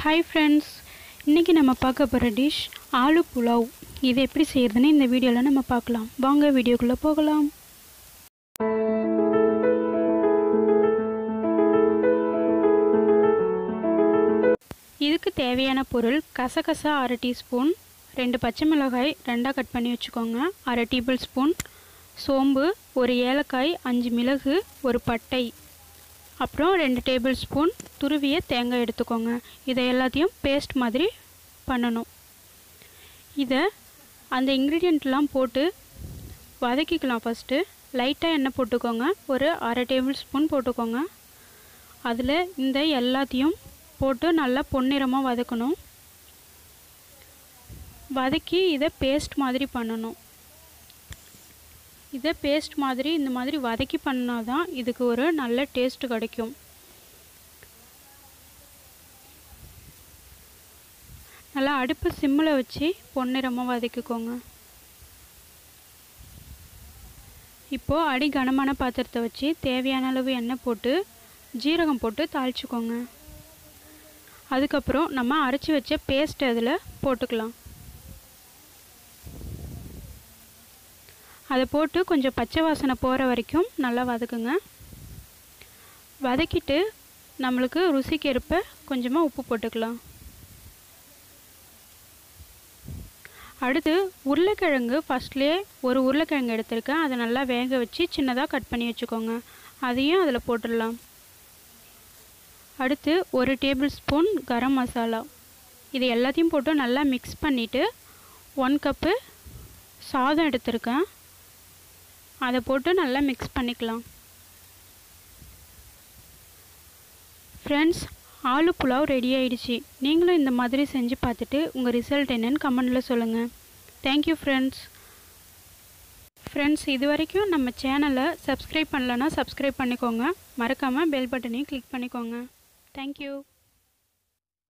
hi friends इनकी நம்ம பார்க்க போற டிஷ் ஆலு புலாவ் இது எப்படி செய்யறதுன்னு இந்த வீடியோல நம்ம பார்க்கலாம் வாங்க வீடியோக்குள்ள போகலாம் இதுக்கு தேவையான பொருள் கசகசா 1/2 டீஸ்பூன் 2 பச்சை மிளகாய் ரெண்டா கட் பண்ணி வெச்சுக்கோங்க 1/2 டேபிள்ஸ்பூன் சோம்பு ஒரு ஏலக்காய் 5 மிளகு ஒரு பட்டை அப்புறம் 2 டேபிள்ஸ்பூன் துருவிய தேங்காய் எடுத்துக்கோங்க இத எல்லாத்தையும் பேஸ்ட் மாதிரி பண்ணனும் இத அந்த இன்கிரிடியன்ட்லாம் போட்டு வதக்கிக்கலாம் ஃபர்ஸ்ட் லைட்டா எண்ணெய் போட்டுக்கோங்க ஒரு 1/2 டேபிள்ஸ்பூன் போட்டுக்கோங்க அதுல இந்த எல்லாத்தையும் போட்டு நல்லா பொன்னிறமா வதக்கணும் வதக்கி இத பேஸ்ட் மாதிரி பண்ணனும் இத பேஸ்ட் மாதிரி இந்த மாதிரி வதக்கி பண்ணாதான் இதுக்கு ஒரு நல்ல டேஸ்ட் கிடைக்கும் நல்லா அடுப்பு சிம்ல வச்சு பொன்னிறமா வதக்கிக்கோங்க இப்போ அடி கனமான பாத்திரத்தை வச்சு தேவையான அளவு எண்ணெய் போட்டு ஜீரகம் போட்டு தாளிச்சுக்கோங்க அதுக்கு அப்புறம் நம்ம அரைச்சு வச்ச பேஸ்ட் அதுல போட்டுக்கலாம் அதை போட்டு கொஞ்சம் பச்சை வாசனை போற வரைக்கும் நல்லா வதக்குங்க வதக்கிட்டு நமக்கு ருசிக்கு ஏற்ப கொஞ்சமா உப்பு போட்டுக்கலாம் அடுத்து உருளைக்கிழங்கு ஃபர்ஸ்ட்லயே ஒரு உருளைக்கிழங்கு எடுத்துர்க்கேன் அதை நல்லா வேக வச்சு சின்னதா கட் பண்ணி வெச்சுக்கோங்க அதையும் அதல போட்டுடலாம் அடுத்து 1 டேபிள்ஸ்பூன் கரம் மசாலா இது எல்லாத்தையும் போட்டு நல்லா mix பண்ணிட்டு 1 கப் சாதம் எடுத்துர்க்கேன் அதை போட்டு நல்லா mix பண்ணிக்கலாம் फ्रेंड्स ஆலு புலாவ் ரெடி ஆயிடுச்சு நீங்களும் இந்த மாதிரி செஞ்சு பார்த்துட்டு உங்க ரிசல்ட் என்னன்னு கமெண்ட்ல சொல்லுங்க Thank you फ्रेंड्स இதுவரைக்கும் நம்ம சேனலை Subscribe பண்ணலனா Subscribe பண்ணிக்கோங்க மறக்காம பெல் பட்டனையும் கிளிக் பண்ணிக்கோங்க Thank you